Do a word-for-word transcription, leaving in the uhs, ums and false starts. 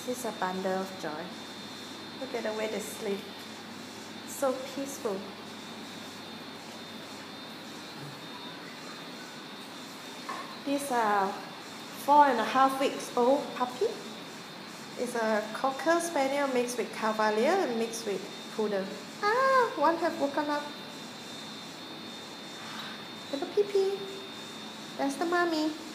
is a bundle of joy. Look at the way they sleep. So peaceful. These are four and a half weeks old puppy. It's a Cocker Spaniel mixed with Cavalier and mixed with Poodle. Ah, one have woken up. Little pee pee. That's the mommy.